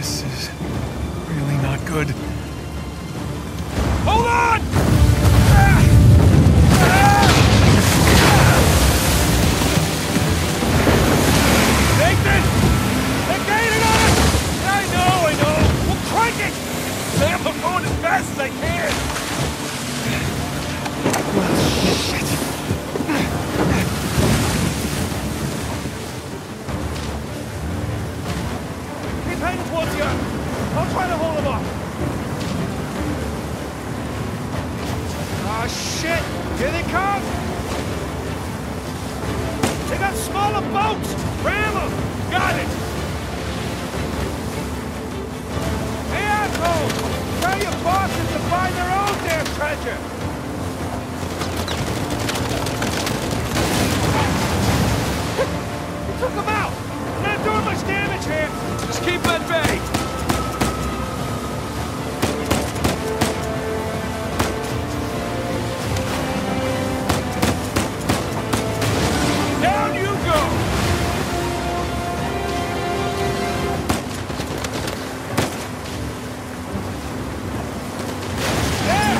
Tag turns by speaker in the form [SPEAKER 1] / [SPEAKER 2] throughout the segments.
[SPEAKER 1] This is really not good.
[SPEAKER 2] Hold on! Nathan! They're gaining on us! I know! We'll crank it! Sam, I'm going as fast as I can!
[SPEAKER 1] Shit.
[SPEAKER 2] Keep heading towards the island. I'll try to hold them off. Ah, shit! Here they come! They got smaller boats! Ram them! Got it! Hey, assholes! Tell your bosses to find their own damn treasure! You took them out! I'm not doing much damage here! Just keep at bay! Down you go! There!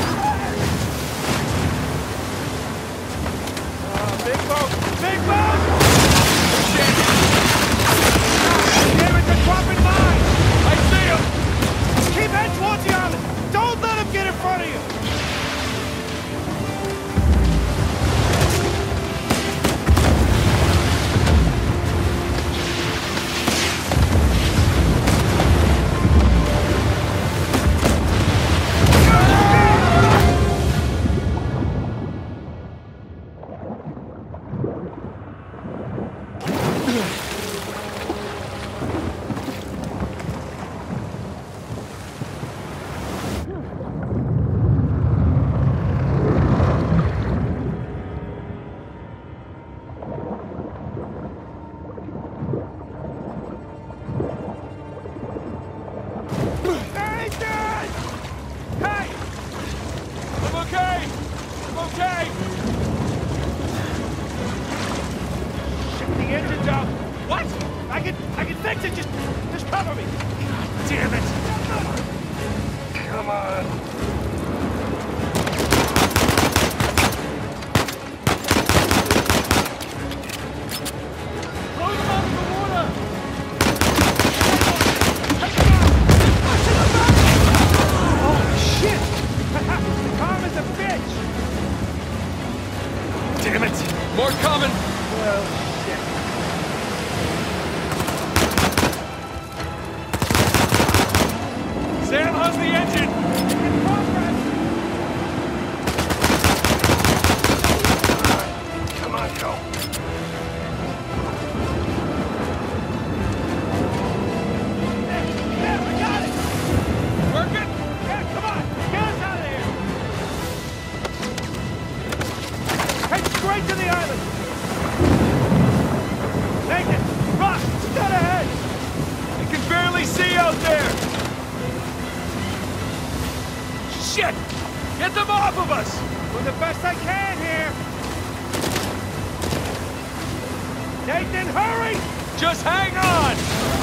[SPEAKER 2] Big boat! Big boat! Damn it, they're dropping mine! I see him! Keep heading towards the island! Don't let him get in front of you! Get them off of us! Doing the best I can here! Nathan, hurry! Just hang on!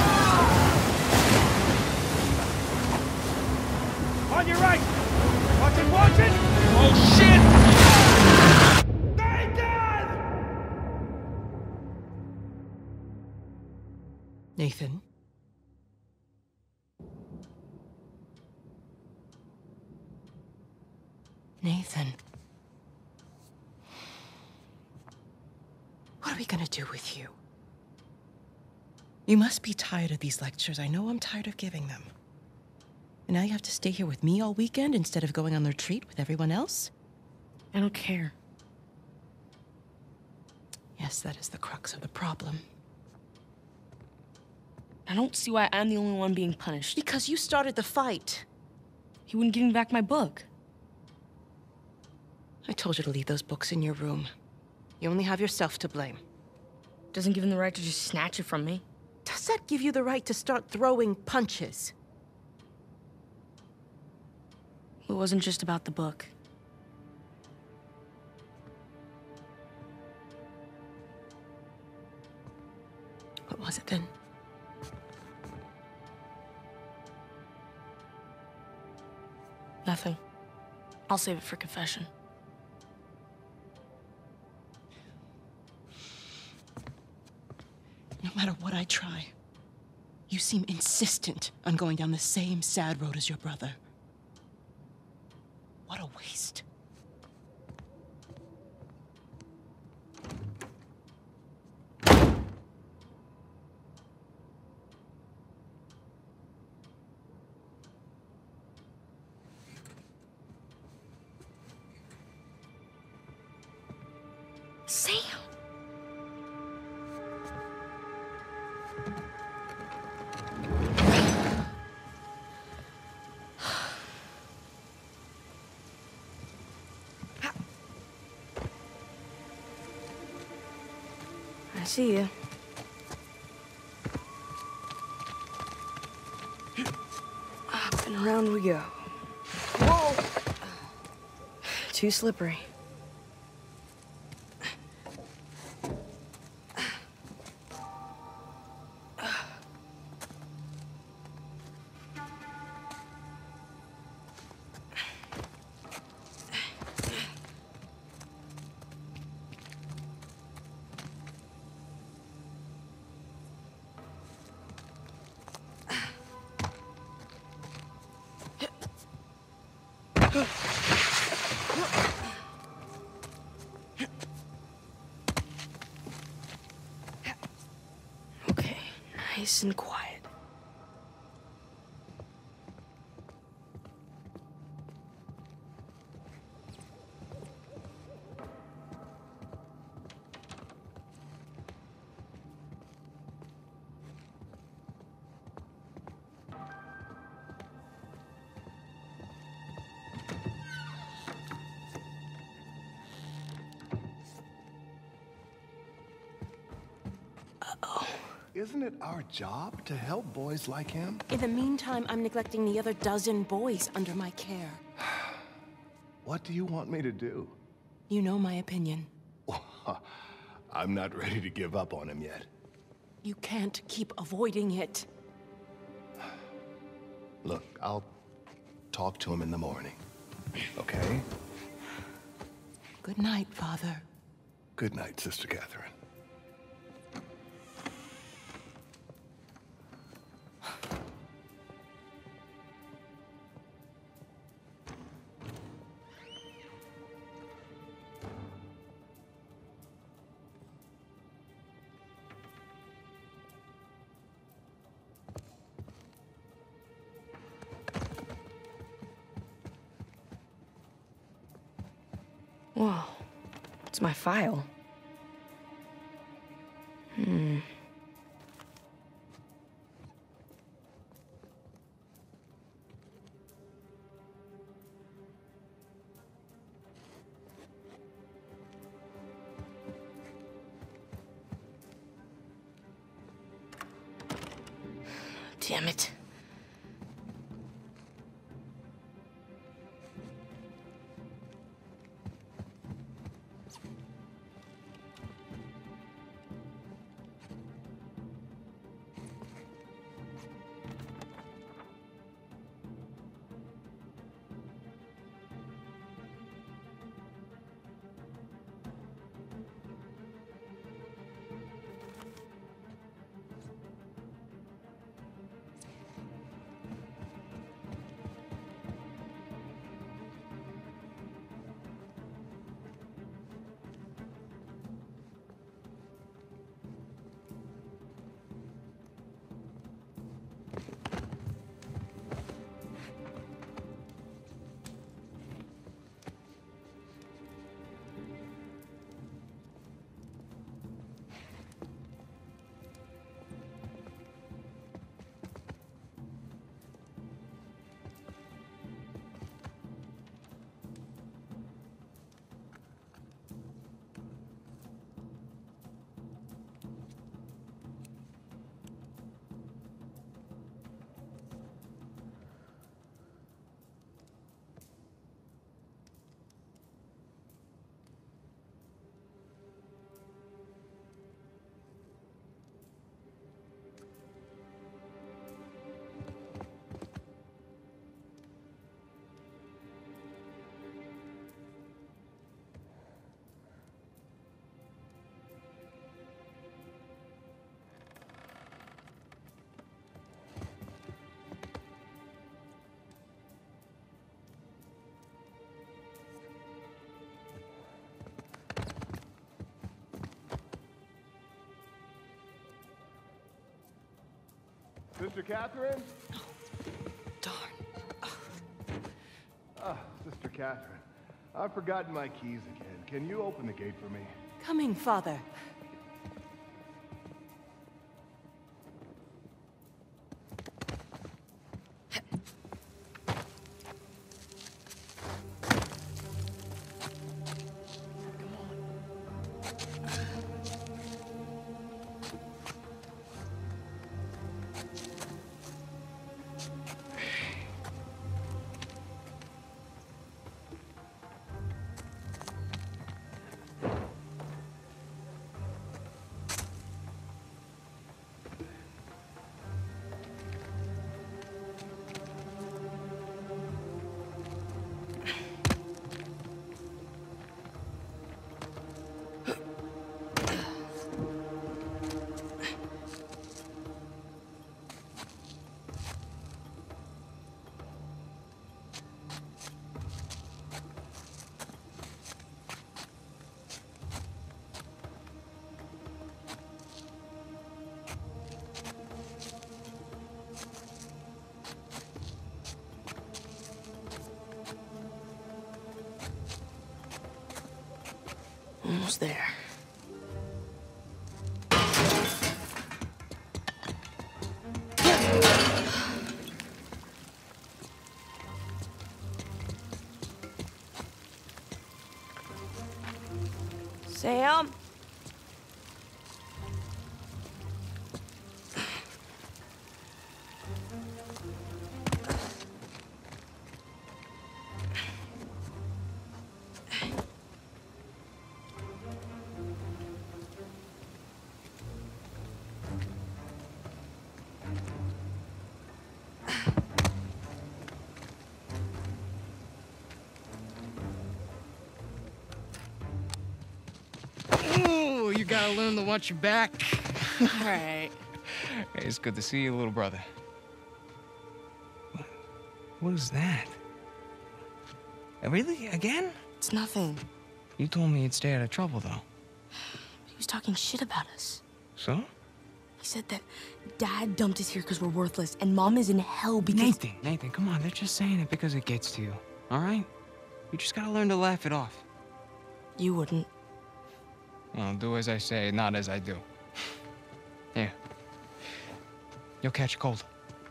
[SPEAKER 2] On your right! Watch it! Oh, shit! Nathan!
[SPEAKER 3] Nathan? Nathan. What are we gonna do with you? You must be tired of these lectures. I know I'm tired of giving them. And now you have to stay here with me all weekend instead of going on the retreat with everyone else?
[SPEAKER 4] I don't care.
[SPEAKER 3] Yes, that is the crux of the problem.
[SPEAKER 4] I don't see why I'm the only one being punished.
[SPEAKER 3] Because you started the fight.
[SPEAKER 4] He wouldn't give me back my book.
[SPEAKER 3] I told you to leave those books in your room. You only have yourself to blame.
[SPEAKER 4] Doesn't give him the right to just snatch it from me.
[SPEAKER 3] Does that give you the right to start throwing punches?
[SPEAKER 4] It wasn't just about the book.
[SPEAKER 3] What was it then?
[SPEAKER 4] Nothing. I'll save it for confession.
[SPEAKER 3] No matter what I try, you seem insistent on going down the same sad road as your brother. What a waste.
[SPEAKER 4] Sam! I see you. Up and around we go. Whoa! Too slippery. Okay, nice and quiet.
[SPEAKER 5] Isn't it our job to help boys like him?
[SPEAKER 3] In the meantime, I'm neglecting the other dozen boys under my care.
[SPEAKER 5] What do you want me to do?
[SPEAKER 3] You know my opinion.
[SPEAKER 5] I'm not ready to give up on him yet.
[SPEAKER 3] You can't keep avoiding it.
[SPEAKER 5] Look, I'll talk to him in the morning. Okay?
[SPEAKER 3] Good night, Father.
[SPEAKER 5] Good night, Sister Catherine.
[SPEAKER 4] Whoa. It's my file. Damn it.
[SPEAKER 5] Sister Catherine?
[SPEAKER 3] Darn.
[SPEAKER 5] Sister Catherine, I've forgotten my keys again. Can you open the gate for me?
[SPEAKER 3] Coming, Father.
[SPEAKER 4] Almost there. Sam?
[SPEAKER 6] Ooh, you gotta learn to watch your back.
[SPEAKER 3] All right.
[SPEAKER 6] Hey, it's good to see you, little brother. What is that? Really? Again?
[SPEAKER 4] It's nothing.
[SPEAKER 6] You told me you'd stay out of trouble, though.
[SPEAKER 4] He was talking shit about us.
[SPEAKER 6] So?
[SPEAKER 4] He said that Dad dumped us here because we're worthless, and Mom is in hell because...
[SPEAKER 6] Nathan, come on. They're just saying it because it gets to you, all right? You just gotta learn to laugh it off.
[SPEAKER 4] You wouldn't.
[SPEAKER 6] Well, do as I say, not as I do. Here. You'll catch a cold.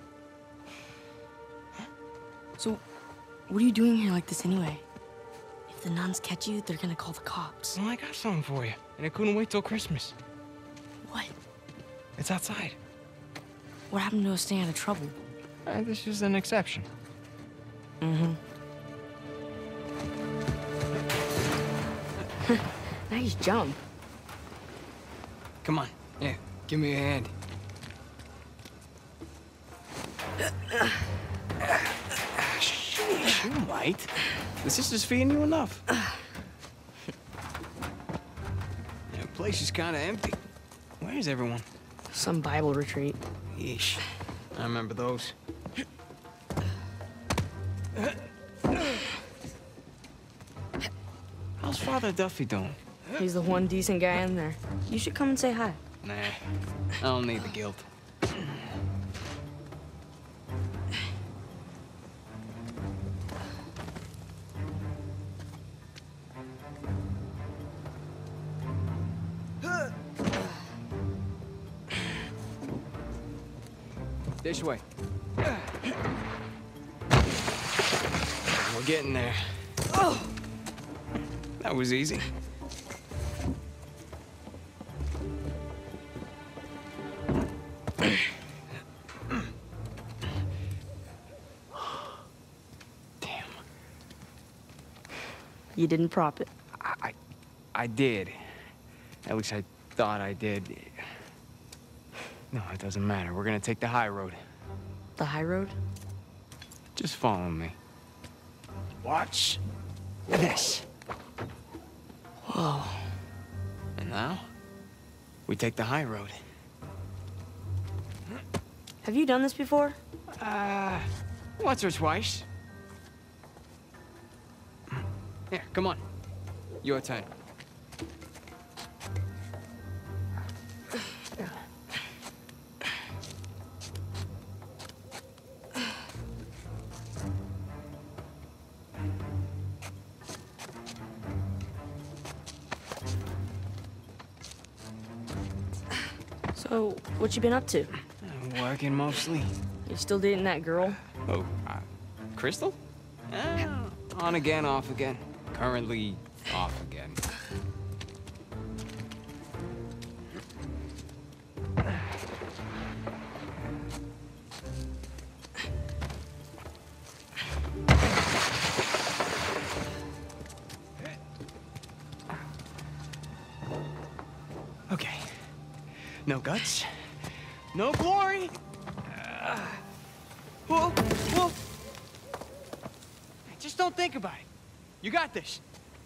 [SPEAKER 4] So, what are you doing here like this anyway? If the nuns catch you, they're gonna call the cops.
[SPEAKER 6] Well, I got something for you, and I couldn't wait till Christmas.
[SPEAKER 4] What?
[SPEAKER 6] It's outside.
[SPEAKER 4] What happened to us staying out of trouble?
[SPEAKER 6] This is an exception.
[SPEAKER 4] Mm-hmm. Nice jump.
[SPEAKER 6] Come on. Yeah, give me a hand. Sheesh, you might. The sister's feeding you enough. The place is kind of empty. Where is everyone?
[SPEAKER 4] Some Bible retreat.
[SPEAKER 6] Yeesh. I remember those. How's Father Duffy doing?
[SPEAKER 4] He's the one decent guy in there. You should come and say hi.
[SPEAKER 6] Nah, I don't need the guilt. This way. We're getting there. Oh! That was easy. Damn.
[SPEAKER 4] You didn't prop it.
[SPEAKER 6] I did. At least I thought I did. No, it doesn't matter. We're gonna take the high road.
[SPEAKER 4] The high road?
[SPEAKER 6] Just follow me. Watch this.
[SPEAKER 4] Whoa.
[SPEAKER 6] And now, we take the high road.
[SPEAKER 4] Have you done this before?
[SPEAKER 6] Once or twice. Here, come on. Your turn.
[SPEAKER 4] Oh, what you been up to?
[SPEAKER 6] Working mostly.
[SPEAKER 4] You still dating that girl?
[SPEAKER 6] Oh, Crystal? On again, off again. Currently off again. Okay. No guts. No glory. Whoa, whoa. Just don't think about it. You got this.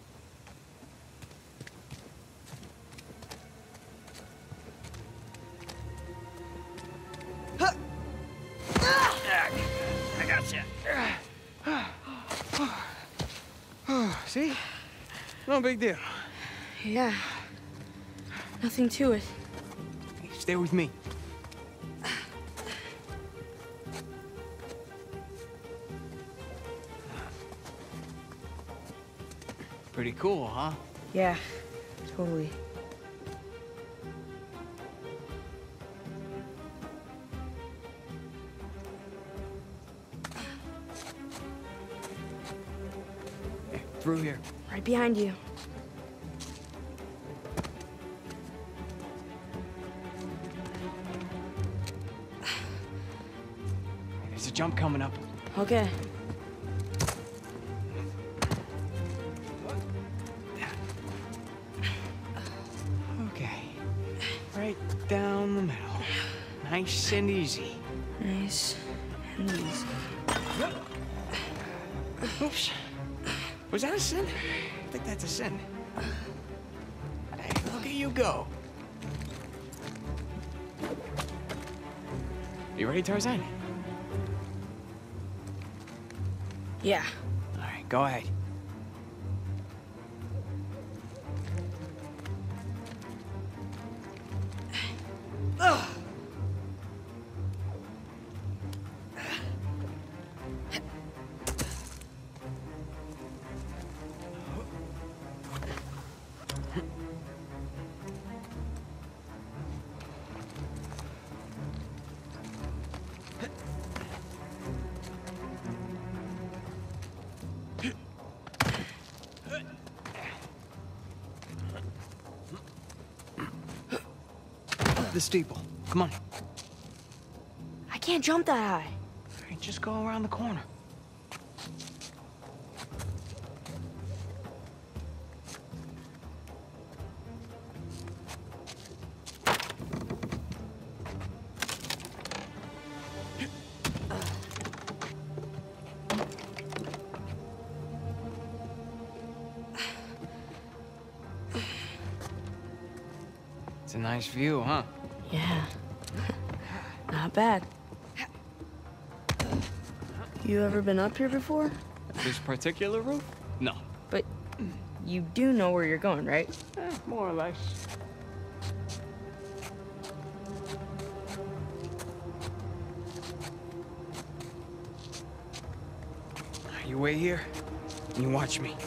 [SPEAKER 6] I gotcha. See? No big deal.
[SPEAKER 4] Yeah. Nothing to it.
[SPEAKER 6] Stay with me. Pretty cool, huh?
[SPEAKER 4] Yeah, totally.
[SPEAKER 6] Hey, through here.
[SPEAKER 4] Right behind you.
[SPEAKER 6] There's a jump coming up.
[SPEAKER 4] Okay.
[SPEAKER 6] Okay. Right down the middle. Nice and easy.
[SPEAKER 4] Nice and easy.
[SPEAKER 6] Oops. Was that a sin? I think that's a sin. Hey, look at you go. You ready, Tarzan?
[SPEAKER 4] Yeah.
[SPEAKER 6] All right, go ahead. The steeple. Come on.
[SPEAKER 4] I can't jump that high.
[SPEAKER 6] All right, just go around the corner. It's a nice view, huh?
[SPEAKER 4] Yeah. Not bad. You ever been up here before?
[SPEAKER 6] This particular roof? No.
[SPEAKER 4] But you do know where you're going, right?
[SPEAKER 6] More or less. You wait here, and you watch me.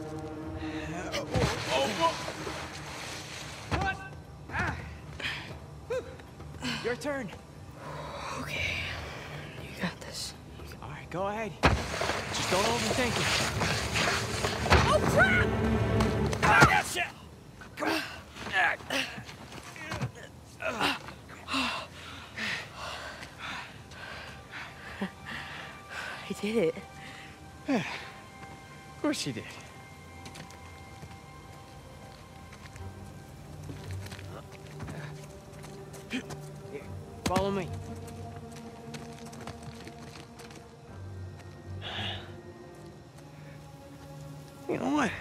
[SPEAKER 6] Your turn.
[SPEAKER 4] Okay. You got this.
[SPEAKER 6] All right, go ahead. Just don't overthink it.
[SPEAKER 2] Oh, crap! I gotcha! Come on.
[SPEAKER 4] I did it.
[SPEAKER 6] Of course you did. Here, follow me. You know what? How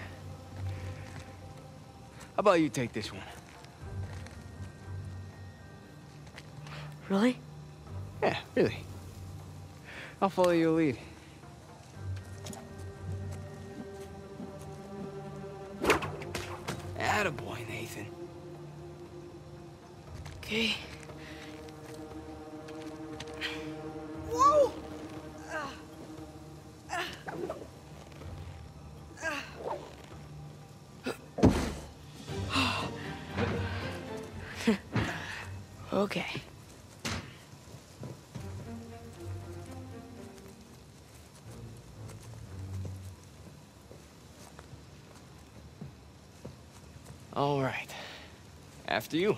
[SPEAKER 6] about you take this one?
[SPEAKER 4] Really?
[SPEAKER 6] Yeah, really. I'll follow your lead. Attaboy, Nathan.
[SPEAKER 4] Okay.
[SPEAKER 2] Whoa!
[SPEAKER 4] Okay.
[SPEAKER 6] All right. After you.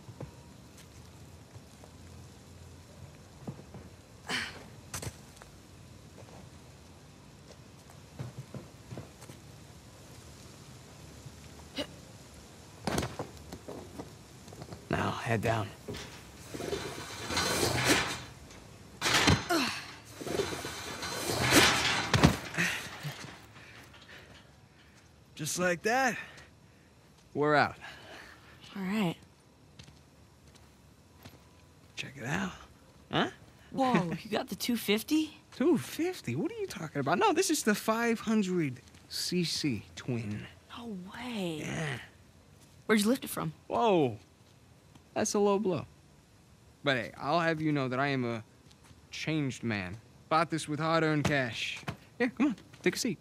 [SPEAKER 6] Now, head down. Just like that, we're out.
[SPEAKER 4] All right.
[SPEAKER 6] Check it out. Huh?
[SPEAKER 4] Whoa, you got the 250?
[SPEAKER 6] 250? What are you talking about? No, this is the 500cc twin.
[SPEAKER 4] No way.
[SPEAKER 6] Yeah.
[SPEAKER 4] Where'd you lift it from?
[SPEAKER 6] Whoa. That's a low blow. But hey, I'll have you know that I am a changed man. Bought this with hard-earned cash. Here, come on, take a seat.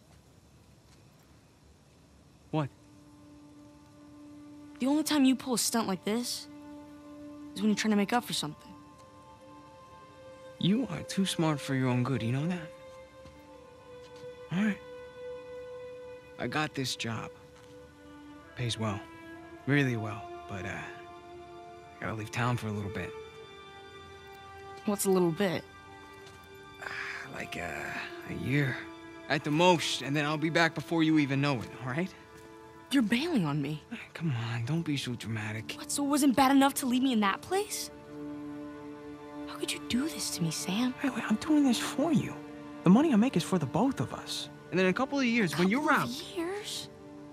[SPEAKER 6] What?
[SPEAKER 4] The only time you pull a stunt like this is when you're trying to make up for something.
[SPEAKER 6] You are too smart for your own good, you know that? All right. I got this job. Pays well. Really well. But, I gotta leave town for a little bit.
[SPEAKER 4] What's a little bit?
[SPEAKER 6] Like, a year. At the most, and then I'll be back before you even know it, all right?
[SPEAKER 4] You're bailing on me.
[SPEAKER 6] Come on, don't be so dramatic.
[SPEAKER 4] What, so it wasn't bad enough to leave me in that place? How could you do this to me, Sam?
[SPEAKER 6] Wait, I'm doing this for you. The money I make is for the both of us. And then in a couple of years, when you're out...
[SPEAKER 4] Years?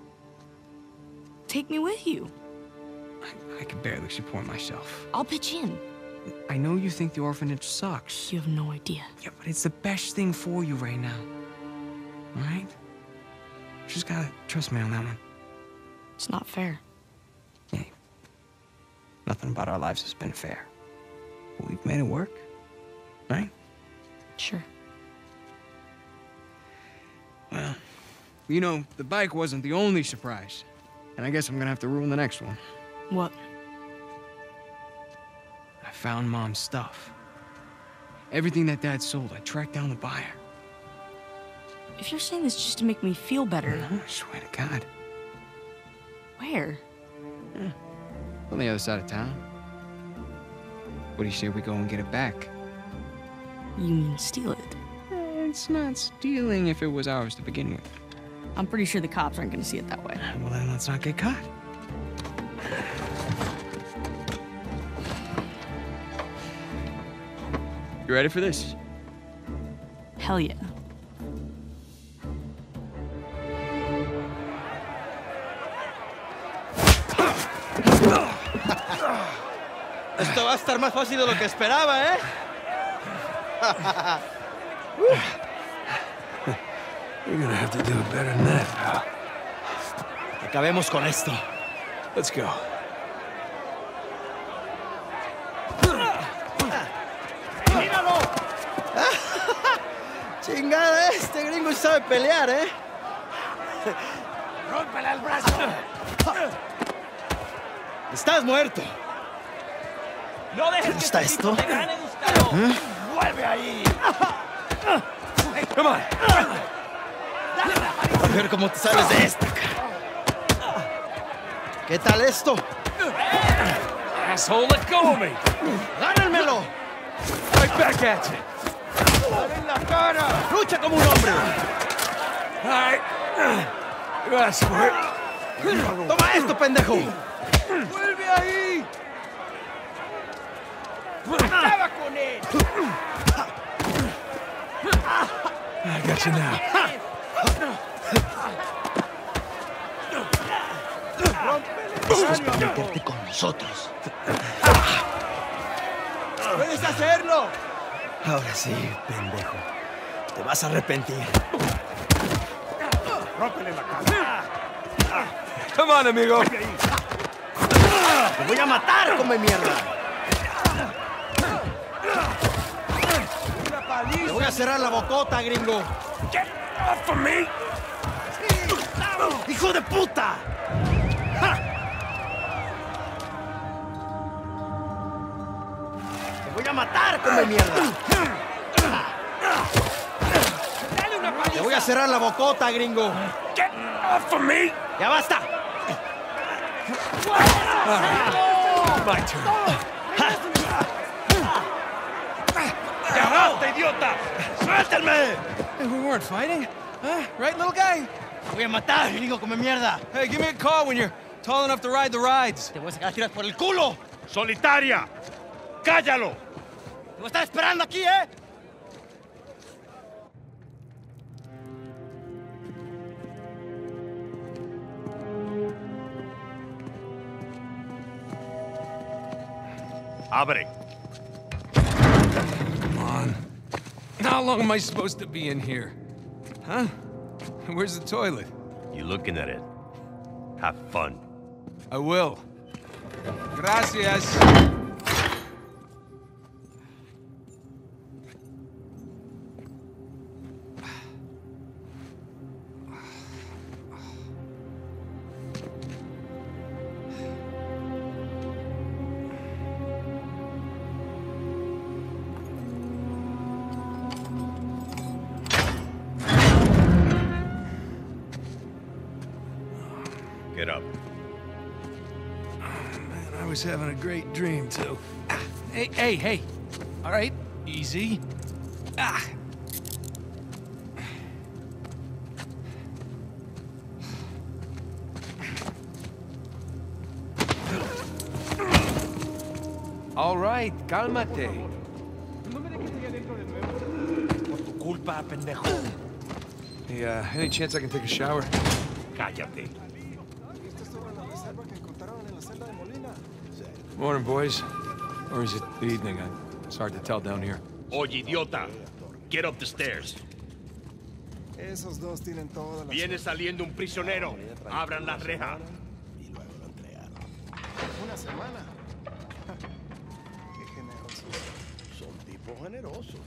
[SPEAKER 4] Take me with you.
[SPEAKER 6] I can barely support myself.
[SPEAKER 4] I'll pitch in.
[SPEAKER 6] I know you think the orphanage sucks.
[SPEAKER 4] You have no idea.
[SPEAKER 6] Yeah, but it's the best thing for you right now. All right? Just gotta trust me on that one.
[SPEAKER 4] It's not fair.
[SPEAKER 6] Hey, nothing about our lives has been fair. But we've made it work, right?
[SPEAKER 4] Sure.
[SPEAKER 6] Well, you know, the bike wasn't the only surprise. And I guess I'm gonna have to ruin the next one.
[SPEAKER 4] What?
[SPEAKER 6] I found Mom's stuff. Everything that Dad sold, I tracked down the buyer.
[SPEAKER 4] If you're saying this just to make me feel better...
[SPEAKER 6] No, I swear to God.
[SPEAKER 4] Where?
[SPEAKER 6] Yeah. On the other side of town. What do you say we go and get it back?
[SPEAKER 4] You mean steal it?
[SPEAKER 6] It's not stealing if it was ours to begin with.
[SPEAKER 4] I'm pretty sure the cops aren't gonna see it that way.
[SPEAKER 6] Well, then let's not get caught. You ready for this?
[SPEAKER 4] Hell yeah.
[SPEAKER 7] Esto va a estar más fácil de lo que esperaba, ¿eh?
[SPEAKER 1] You're gonna have to do it better than that, pal.
[SPEAKER 7] Acabemos con esto.
[SPEAKER 1] Let's go.
[SPEAKER 7] ¡Míralo! Chingada, este gringo sabe pelear, ¿eh?
[SPEAKER 2] ¡Rómpele el brazo!
[SPEAKER 7] Estás muerto.
[SPEAKER 2] ¡No dejes
[SPEAKER 7] ¿Te
[SPEAKER 2] que
[SPEAKER 7] gusta
[SPEAKER 2] este tipo
[SPEAKER 7] esto?
[SPEAKER 2] te gane, Gustavo! ¡Vuelve ahí!
[SPEAKER 7] Come on. A ver cómo te sales de esta, cara. ¿Qué tal esto?
[SPEAKER 2] Asshole, let go of me!
[SPEAKER 7] ¡Gánenmelo!
[SPEAKER 2] Right back at you!
[SPEAKER 7] ¡Dale en la cara! ¡Lucha como un hombre!
[SPEAKER 2] All right. You asked for it.
[SPEAKER 7] ¡Toma esto, pendejo!
[SPEAKER 2] ¡Vuelve ahí! ¡Acaba con él!
[SPEAKER 1] I got you now.
[SPEAKER 7] Vas a meterte con nosotros. ¡Puedes hacerlo! Ahora sí, pendejo. Te vas a arrepentir.
[SPEAKER 2] ¡Rómpele la cara!
[SPEAKER 1] Come on, amigo.
[SPEAKER 7] ¡Te voy a matar, come mierda! ¡Te voy a cerrar la bocota, gringo!
[SPEAKER 2] Get off of me!
[SPEAKER 7] ¡Hijo de puta! matar, come mierda. Te voy a cerrar la bocota, gringo.
[SPEAKER 2] Get off of me!
[SPEAKER 7] ¡Ya basta!
[SPEAKER 1] My turn.
[SPEAKER 2] ¡Ya basta, idiota! ¡Suéltenme!
[SPEAKER 6] Hey, we weren't fighting, huh? Right, little guy?
[SPEAKER 7] Te voy a matar, gringo, come mierda.
[SPEAKER 6] Hey, give me a call when you're tall enough to ride the rides.
[SPEAKER 7] Te voy a sacar tiras por el culo.
[SPEAKER 2] ¡Solitaria! ¡Cállalo!
[SPEAKER 7] Te voy a estar esperando aquí, ¿eh?
[SPEAKER 2] Abre.
[SPEAKER 1] Come on. How long am I supposed to be in here? Huh? Where's the toilet?
[SPEAKER 2] You looking at it? Have fun.
[SPEAKER 1] I will. Gracias.
[SPEAKER 2] Get up.
[SPEAKER 1] Man, I was having a great dream, too. Hey. All right, easy. Ah. All right, cálmate.
[SPEAKER 7] Culpa, pendejo.
[SPEAKER 1] Hey, any chance I can take a shower?
[SPEAKER 2] Cállate.
[SPEAKER 1] Morning, boys. Or is it the evening? It's hard to tell down here.
[SPEAKER 2] Oye, idiota. Get up the stairs.
[SPEAKER 8] Esos dos tienen toda la...
[SPEAKER 2] Viene saliendo un prisionero. Abran la reja.
[SPEAKER 8] Y luego lo entregaron. Una semana. Qué generosos.
[SPEAKER 5] Son tipos generosos.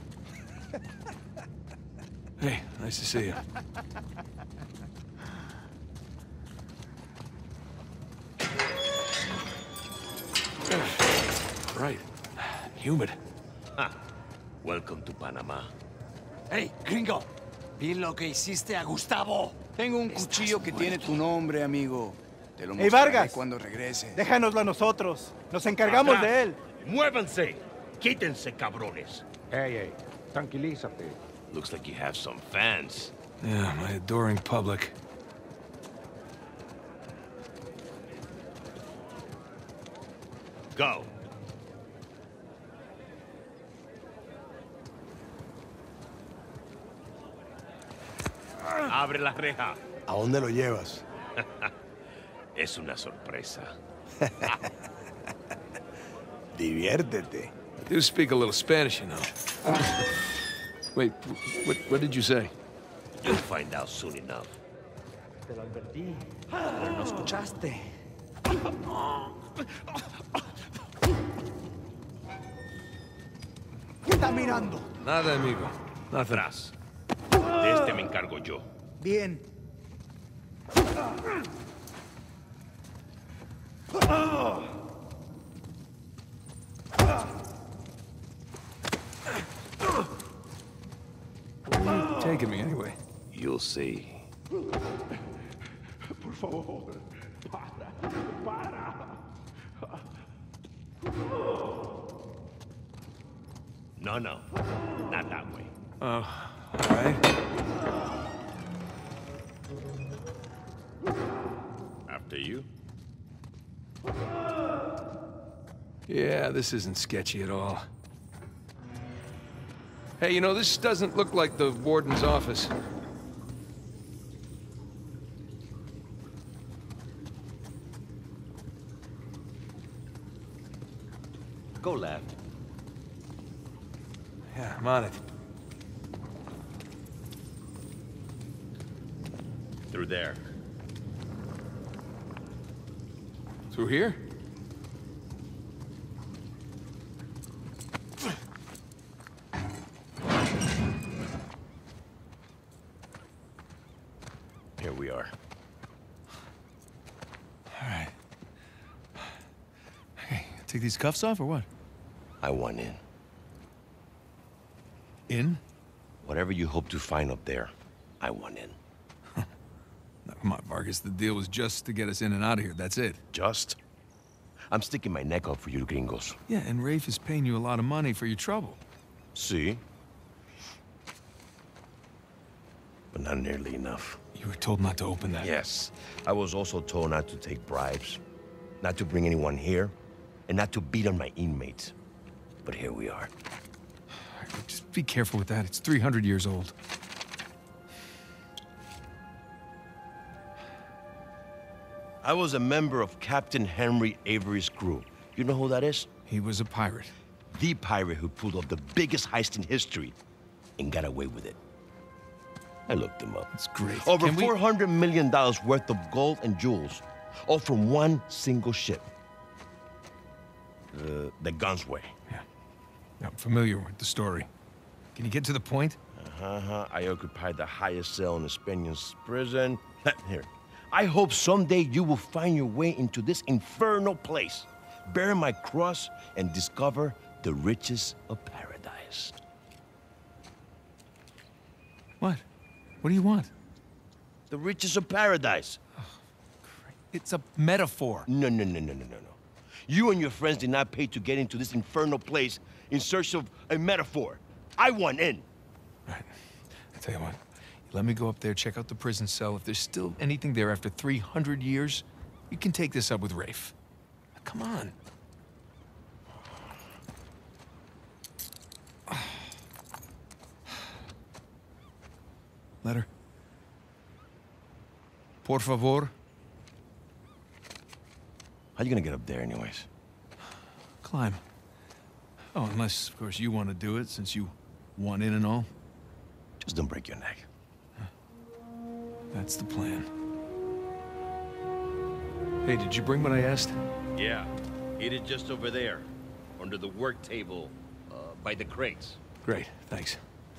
[SPEAKER 1] Hey, nice to see you. Right. Humid.
[SPEAKER 2] Welcome to Panama.
[SPEAKER 7] Hey, gringo. Vi lo que hiciste a Gustavo.
[SPEAKER 9] Tengo un cuchillo que tiene tu nombre, amigo. Te lo
[SPEAKER 8] Hey,
[SPEAKER 9] mostraré
[SPEAKER 8] Vargas.
[SPEAKER 9] cuando regrese.
[SPEAKER 8] Déjanoslo a nosotros. Nos encargamos
[SPEAKER 2] Atrás.
[SPEAKER 8] de él.
[SPEAKER 2] ¡Muévanse! ¡Quítense, cabrones!
[SPEAKER 10] Hey, tranquilízate.
[SPEAKER 2] Looks like you have some fans.
[SPEAKER 1] Yeah, my adoring public.
[SPEAKER 2] Go. Abre la reja.
[SPEAKER 5] ¿A dónde lo llevas?
[SPEAKER 2] Es una sorpresa.
[SPEAKER 5] Diviértete.
[SPEAKER 1] I do speak a little Spanish, you know. Wait, what did you say?
[SPEAKER 2] You'll find out soon enough.
[SPEAKER 7] Te lo advertí. Pero no escuchaste. ¿Qué está mirando?
[SPEAKER 1] Nada, amigo. Nothing.
[SPEAKER 2] Atrás. De este me encargo yo.
[SPEAKER 7] Bien.
[SPEAKER 1] Where are you taking me, anyway?
[SPEAKER 2] You'll see.
[SPEAKER 10] Por favor, para.
[SPEAKER 2] No, not that way.
[SPEAKER 1] Oh, all right.
[SPEAKER 2] After you.
[SPEAKER 1] Yeah, this isn't sketchy at all. Hey, you know, this doesn't look like the warden's office.
[SPEAKER 2] Go left.
[SPEAKER 1] Yeah, I'm on it.
[SPEAKER 2] Through there.
[SPEAKER 1] Through here?
[SPEAKER 2] Here we are.
[SPEAKER 1] All right. Hey, take these cuffs off or what?
[SPEAKER 2] I want in.
[SPEAKER 1] In?
[SPEAKER 11] Whatever you hope to find up there, I want in.
[SPEAKER 1] Now, come on, Vargas. The deal was just to get us in and out of here. That's it.
[SPEAKER 11] Just? I'm sticking my neck out for you gringos.
[SPEAKER 1] Yeah, and Rafe is paying you a lot of money for your trouble.
[SPEAKER 11] See? But not nearly enough.
[SPEAKER 1] You were told not to open that.
[SPEAKER 11] Yes. I was also told not to take bribes, not to bring anyone here, and not to beat on my inmates. But here we are.
[SPEAKER 1] Just be careful with that. It's 300 years old.
[SPEAKER 11] I was a member of Captain Henry Avery's crew. You know who that is?
[SPEAKER 1] He was a pirate.
[SPEAKER 11] The pirate who pulled off the biggest heist in history and got away with it. I looked him up.
[SPEAKER 1] That's great.
[SPEAKER 11] Over $400 million worth of gold and jewels, all from one single ship. The Gunsway.
[SPEAKER 1] Yeah. I'm familiar with the story. Can you get to the point?
[SPEAKER 11] I occupied the highest cell in the Spaniards' prison. Here. I hope someday you will find your way into this infernal place, bear my cross, and discover the riches of paradise.
[SPEAKER 1] What? What do you want?
[SPEAKER 11] The riches of paradise.
[SPEAKER 1] Oh, it's a metaphor.
[SPEAKER 11] No. You and your friends did not pay to get into this infernal place in search of a metaphor. I want in.
[SPEAKER 1] Right. I tell you what. Let me go up there, check out the prison cell. If there's still anything there after 300 years, you can take this up with Rafe. Now, come on. Letter. Por favor.
[SPEAKER 11] How you gonna get up there anyways?
[SPEAKER 1] Climb. Oh, unless, of course, you want to do it, since you want in and all.
[SPEAKER 11] Just don't break your neck.
[SPEAKER 1] That's the plan. Hey, did you bring what I asked?
[SPEAKER 11] Yeah. It is just over there, under the work table, by the crates.
[SPEAKER 1] Great, thanks.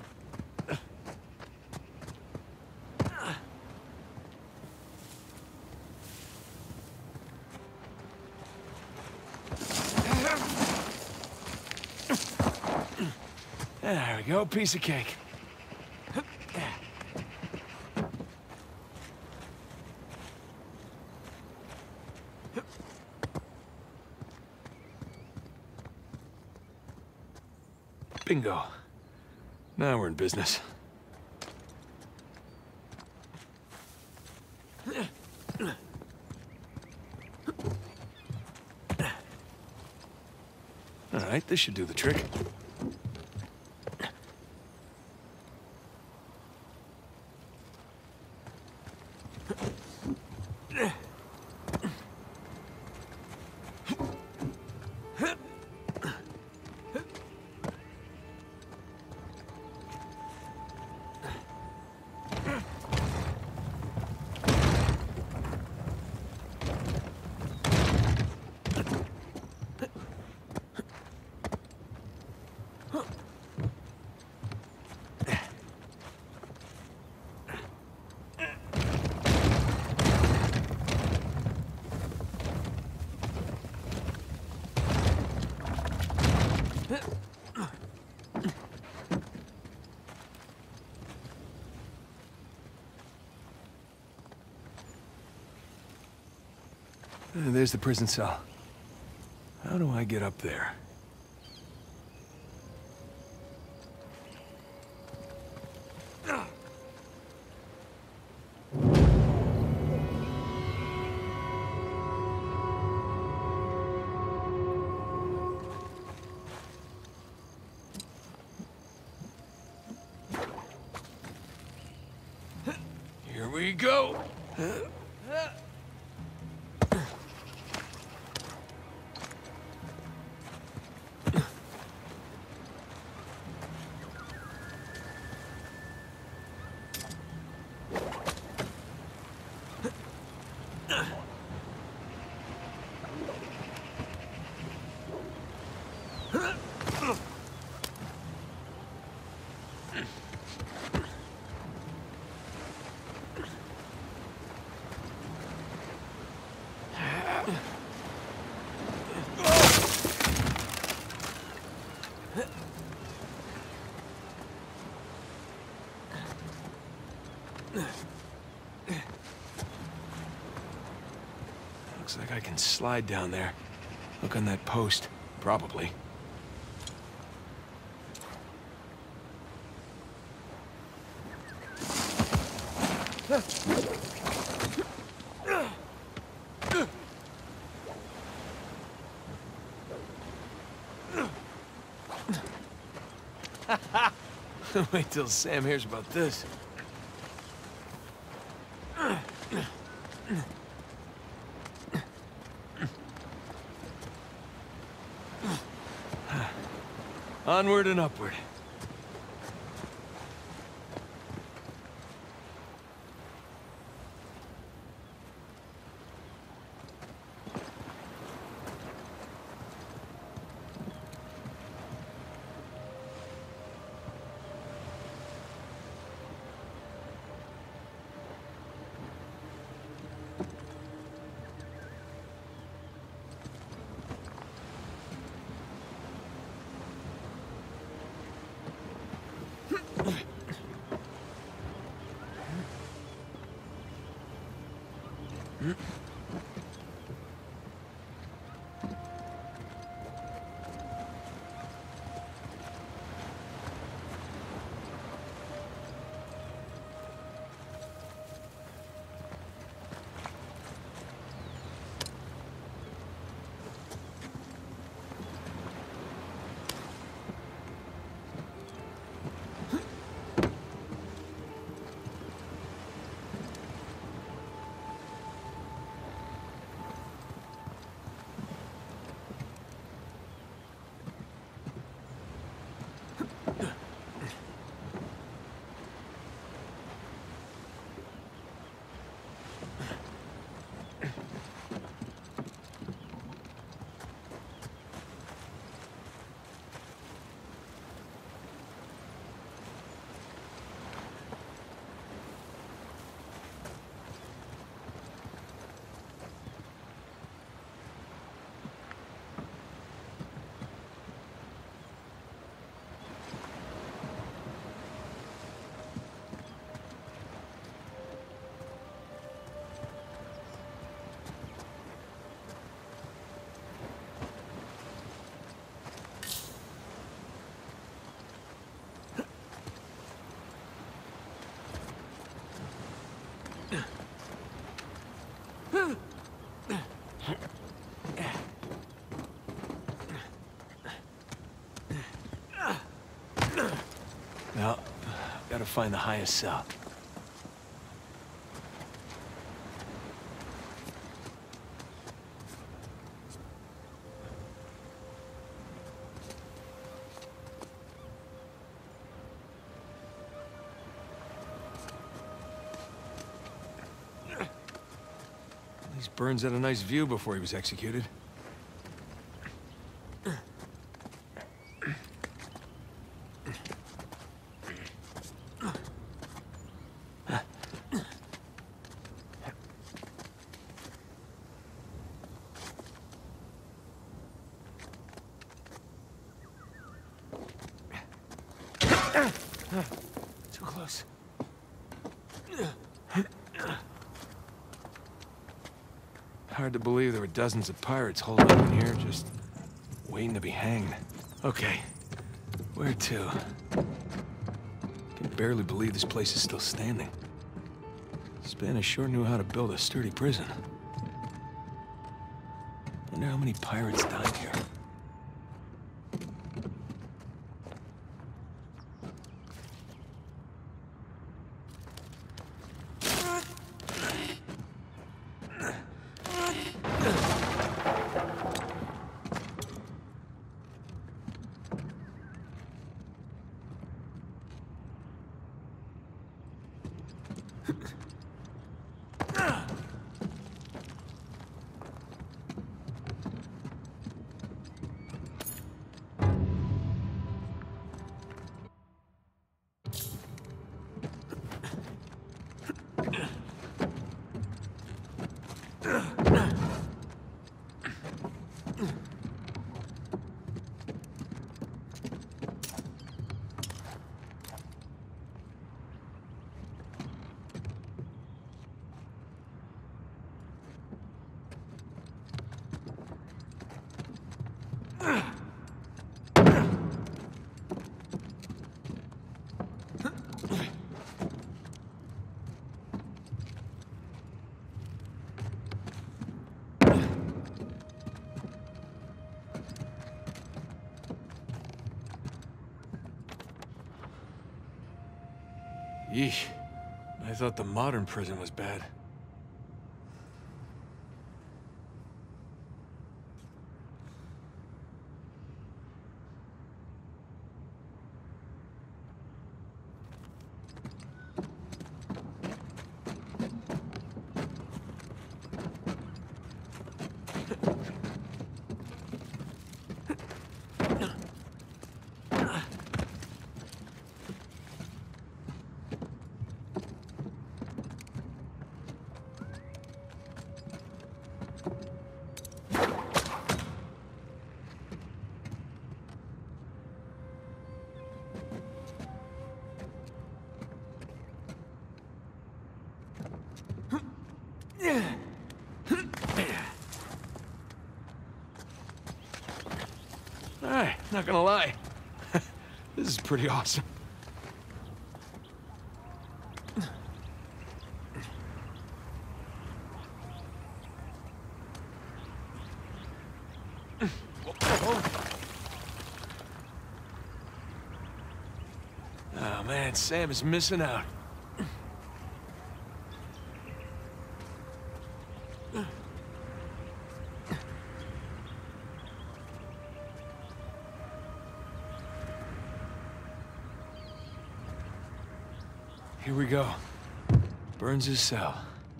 [SPEAKER 1] There we go, piece of cake. Bingo. Now we're in business. All right, this should do the trick. There's the prison cell. How do I get up there? Here we go. Looks like I can slide down there. Look on that post. Probably. Wait till Sam hears about this. Onward and upward. Now, gotta find the highest cell. At least Burns had a nice view before he was executed. Too close. Hard to believe there were dozens of pirates holed up in here, just waiting to be hanged. Okay, where to? Can barely believe this place is still standing. Spanish sure knew how to build a sturdy prison. Wonder how many pirates died here. Yeesh. I thought the modern prison was bad. Alright, not gonna lie. This is pretty awesome. Oh man, Sam is missing out. Here we go. Burns' cell.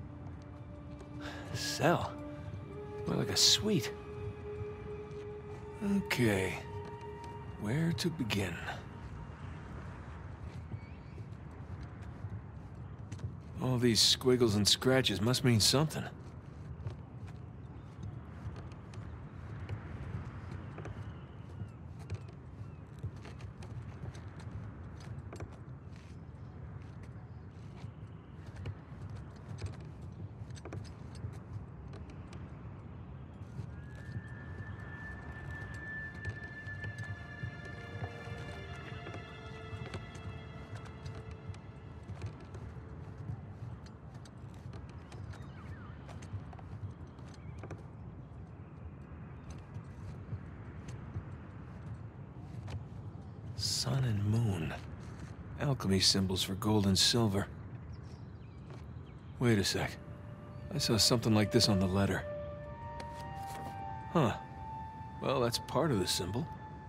[SPEAKER 1] Cell? More like a suite. Okay. Where to begin? All these squiggles and scratches must mean something. Sun and moon. Alchemy symbols for gold and silver. Wait a sec. I saw something like this on the letter. Huh. Well, that's part of the symbol.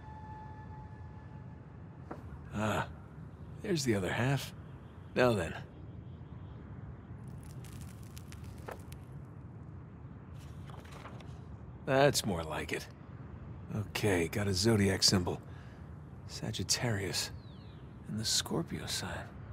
[SPEAKER 1] Ah. There's the other half. Now then. That's more like it. Okay, got a zodiac symbol. Sagittarius. And the Scorpio sign.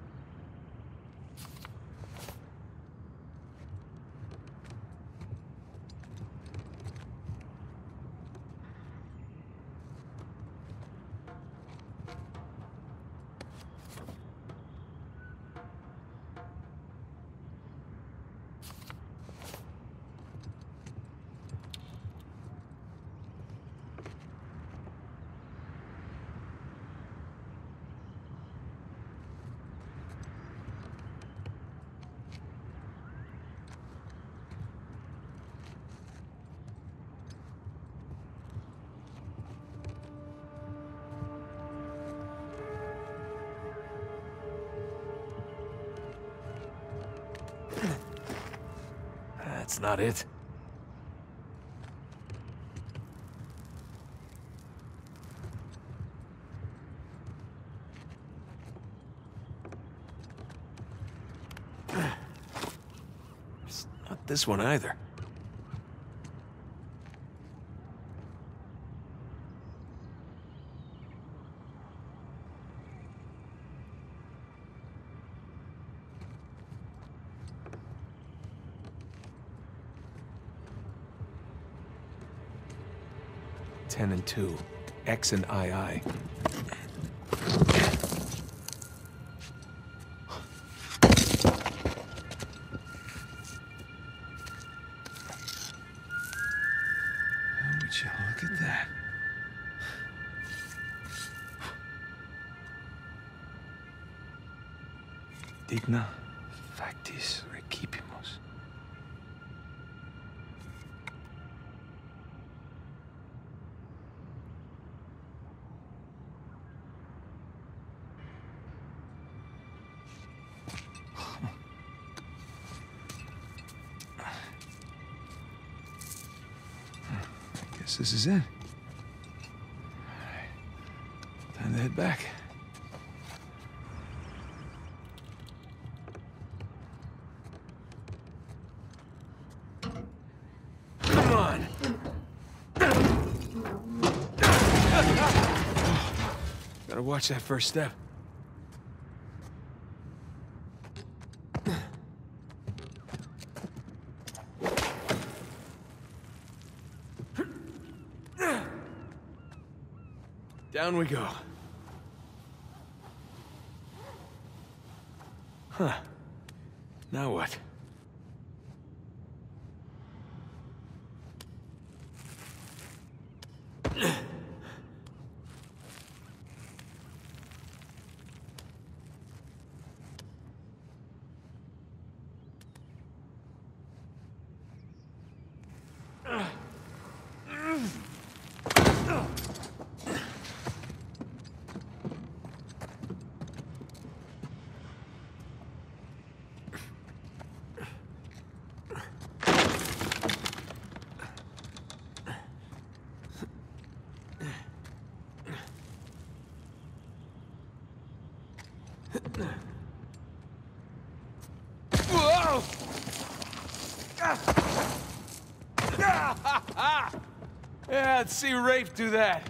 [SPEAKER 1] That's not it. It's not this one either. Ten and 2. X and II. Would you look at that? Digna factis recipimus. Guess this is it. All right. Time to head back. Come on! Gotta watch that first step. Down we go. Huh. Now what? Whoa! Yeah, let's see Rafe do that.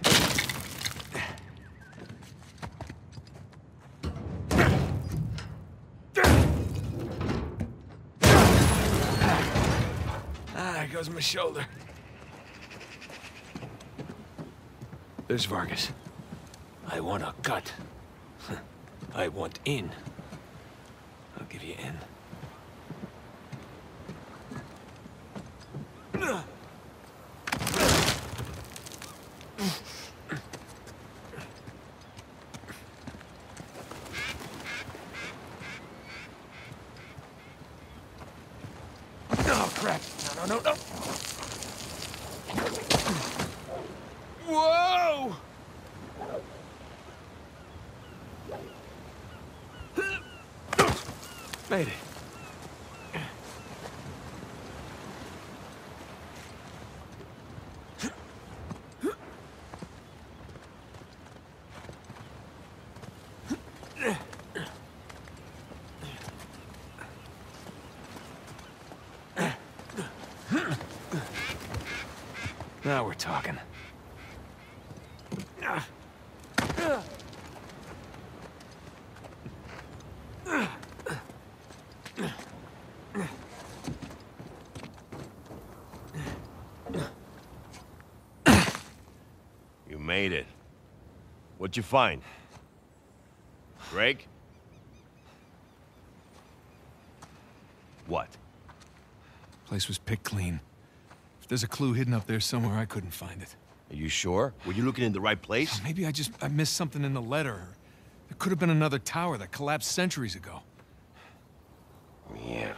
[SPEAKER 1] There goes my shoulder. There's Vargas. I want a cut. I want in. I'll give you in. Oh, crap. No. Whoa! Made it. Now we're talking.
[SPEAKER 11] You made it. What'd you find? Greg? What?
[SPEAKER 1] Place was picked clean. If there's a clue hidden up there somewhere, I couldn't find it.
[SPEAKER 11] Are you sure? Were you looking in the right place?
[SPEAKER 1] Maybe I missed something in the letter. There could have been another tower that collapsed centuries ago.
[SPEAKER 11] Mierda.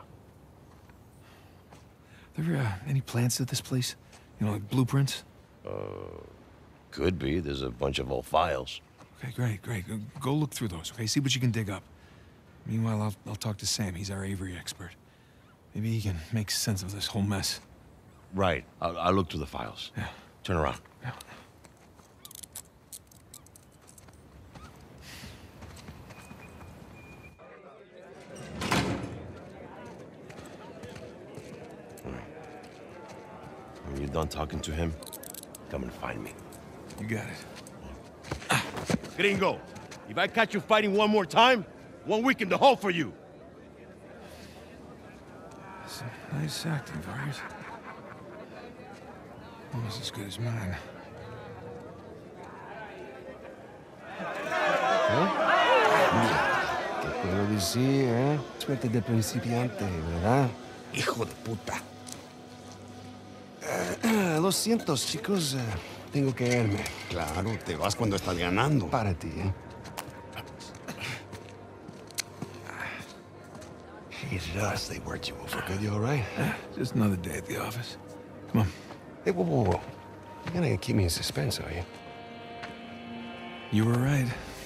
[SPEAKER 1] There any plans to this place? You know, like blueprints?
[SPEAKER 11] Could be. There's a bunch of old files.
[SPEAKER 1] Okay, great. Go look through those, okay? See what you can dig up. Meanwhile, I'll talk to Sam. He's our Avery expert. Maybe he can make sense of this whole mess.
[SPEAKER 11] Right. I'll look through the files.
[SPEAKER 1] Yeah.
[SPEAKER 11] Turn around.
[SPEAKER 1] Yeah.
[SPEAKER 11] When you're done talking to him, come and find me.
[SPEAKER 1] You got it.
[SPEAKER 11] Gringo, if I catch you fighting one more time, 1 week in the hole for you.
[SPEAKER 1] It's nice acting, Vargas. Almost as good as mine.
[SPEAKER 5] ¿Qué puedo decir, eh? Suerte de principiante, ¿verdad?
[SPEAKER 7] Hijo de puta.
[SPEAKER 5] Lo siento, chicos. Tengo que irme.
[SPEAKER 7] Claro, te vas cuando estás ganando.
[SPEAKER 5] Para ti, ¿eh? Jesus, they worked you over good. You all right?
[SPEAKER 1] Just another day at the office. Come on.
[SPEAKER 5] Hey, whoa. You're gonna keep me in suspense, are you?
[SPEAKER 1] You were right.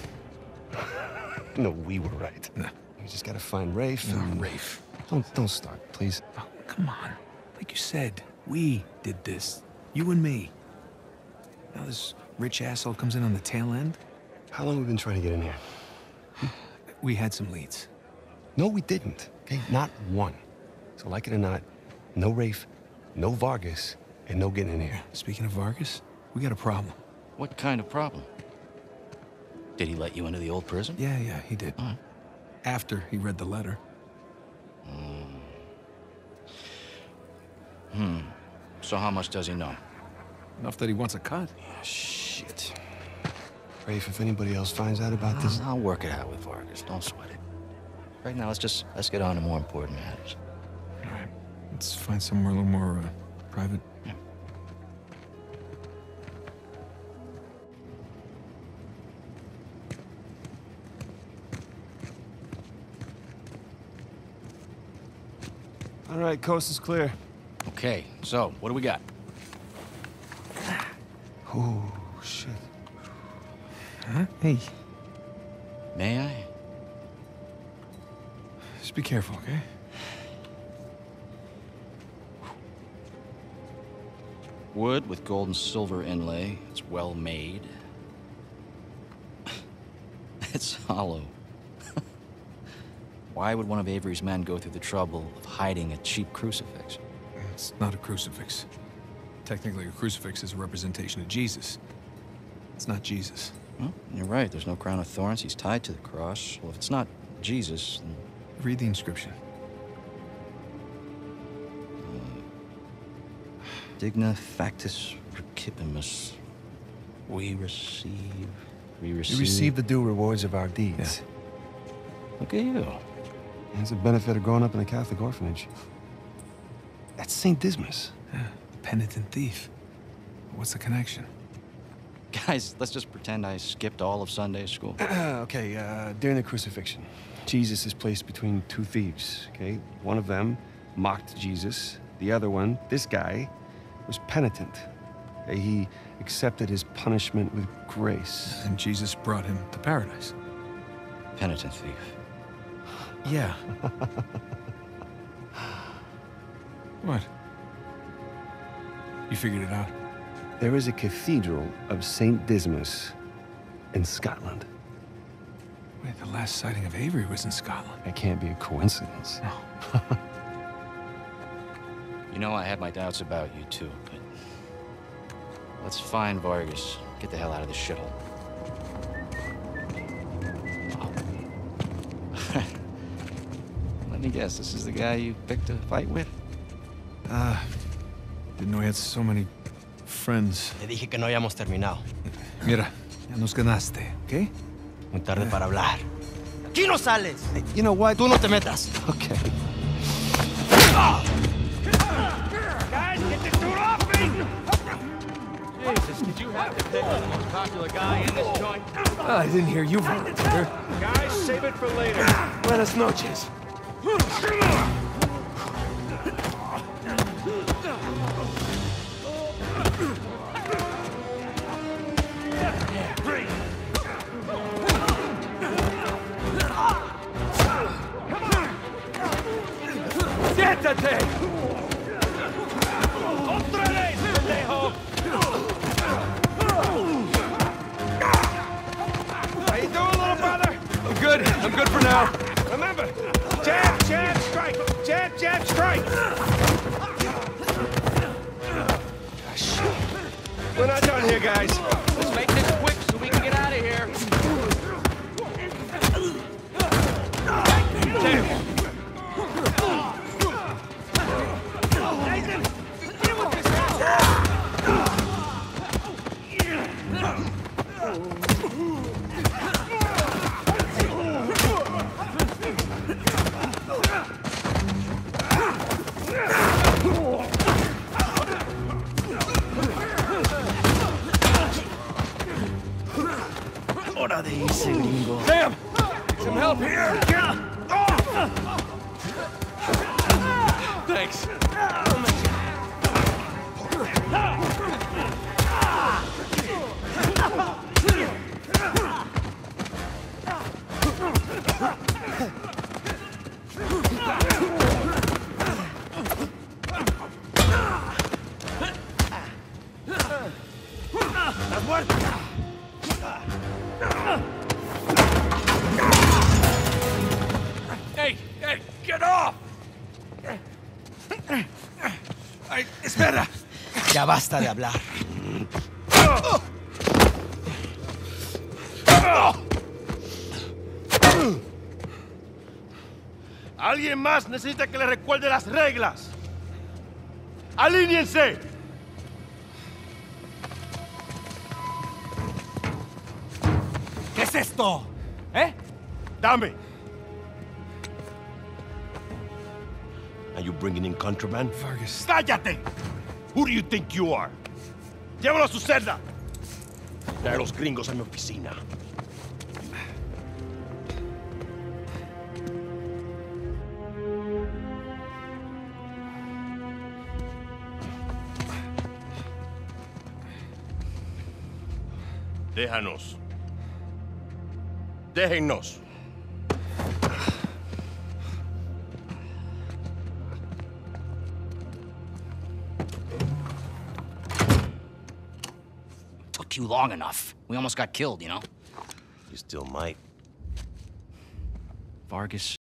[SPEAKER 5] No, we were right.
[SPEAKER 1] No.
[SPEAKER 5] You just gotta find Rafe and...
[SPEAKER 1] Rafe.
[SPEAKER 5] Don't start, please.
[SPEAKER 1] Oh, come on. Like you said, we did this. You and me. Now this rich asshole comes in on the tail end.
[SPEAKER 5] How long have we been trying to get in here?
[SPEAKER 1] We had some leads.
[SPEAKER 5] No, we didn't. Okay, not one. So like it or not, no Rafe, no Vargas, and no getting in here.
[SPEAKER 1] Speaking of Vargas, we got a problem.
[SPEAKER 12] What kind of problem? Did he let you into the old prison?
[SPEAKER 1] Yeah, he did. After he read the letter.
[SPEAKER 12] So how much does he know?
[SPEAKER 1] Enough that he wants a cut.
[SPEAKER 5] Shit. Rafe, if anybody else finds out about this...
[SPEAKER 12] I'll work it out with Vargas. Don't sweat it. Right now, let's get on to more important matters.
[SPEAKER 1] All right. Let's find somewhere a little more, private.
[SPEAKER 12] Yeah.
[SPEAKER 5] All right, coast is clear.
[SPEAKER 12] Okay, so, what do we got?
[SPEAKER 5] Oh, shit.
[SPEAKER 1] Huh? Hey.
[SPEAKER 12] May I?
[SPEAKER 1] Just be careful, okay?
[SPEAKER 12] Wood with gold and silver inlay. It's well made. It's hollow. Why would one of Avery's men go through the trouble of hiding a cheap crucifix?
[SPEAKER 1] It's not a crucifix. Technically, a crucifix is a representation of Jesus. It's not Jesus.
[SPEAKER 12] Well, you're right. There's no crown of thorns. He's tied to the cross. Well, if it's not Jesus, then...
[SPEAKER 1] Read the inscription.
[SPEAKER 12] Digna factus recipimus. We receive...
[SPEAKER 5] We receive the due rewards of our deeds.
[SPEAKER 12] Yeah. Look at you.
[SPEAKER 5] It's a benefit of growing up in a Catholic orphanage. That's St. Dismas.
[SPEAKER 1] Yeah, penitent thief. What's the connection?
[SPEAKER 12] Guys, let's just pretend I skipped all of Sunday school.
[SPEAKER 5] Okay, during the crucifixion, Jesus is placed between two thieves, okay? One of them mocked Jesus. The other one, this guy, was penitent. Okay? He accepted his punishment with grace.
[SPEAKER 1] And Jesus brought him to paradise.
[SPEAKER 12] Penitent thief.
[SPEAKER 1] Yeah. What? You figured it out?
[SPEAKER 5] There is a cathedral of St. Dismas in Scotland.
[SPEAKER 1] Wait, the last sighting of Avery was in Scotland.
[SPEAKER 5] It can't be a coincidence.
[SPEAKER 1] No.
[SPEAKER 12] You know, I had my doubts about you too, but... Let's find Vargas. Get the hell out of this shithole. Let me guess, this is the guy you picked a fight with?
[SPEAKER 1] Didn't know he had so many friends.
[SPEAKER 7] Te dije que no hayamos terminado.
[SPEAKER 1] Mira, ya nos ganaste, ¿ok?
[SPEAKER 7] Muy tarde para hablar. ¡Aquí no sales! Hey, you know what? Tú no te metas.
[SPEAKER 5] Okay.
[SPEAKER 2] Guys, get this dude off me!
[SPEAKER 13] Jesus, did you have to pick the most popular guy in this joint?
[SPEAKER 1] I didn't hear you volunteer.
[SPEAKER 2] Guys, save it for later.
[SPEAKER 1] Buenas noches.
[SPEAKER 2] ¡Siéntate! ¡Otra vez, pendejo! How you doing, little brother?
[SPEAKER 1] I'm good. I'm good for now.
[SPEAKER 2] Remember, jab, jab, strike. Jab, jab, strike. We're not done here, guys.
[SPEAKER 13] Let's make this quick so we can get out of here.
[SPEAKER 2] Damn. Damn! Some help here! Thanks.
[SPEAKER 7] Espera. Ya basta de hablar.
[SPEAKER 11] ¿Alguien más necesita que le recuerde las reglas? ¡Alíñense!
[SPEAKER 8] ¿Qué es esto? ¿Eh?
[SPEAKER 11] Dame. Are you bringing in contraband?
[SPEAKER 5] Vargas.
[SPEAKER 11] ¡Cállate! Who do you think you are? Llévalo a su celda. Trae a los gringos a mi oficina. Déjanos. Déjennos.
[SPEAKER 12] Took you long enough. We almost got killed, you know?
[SPEAKER 11] You still might.
[SPEAKER 12] Vargas.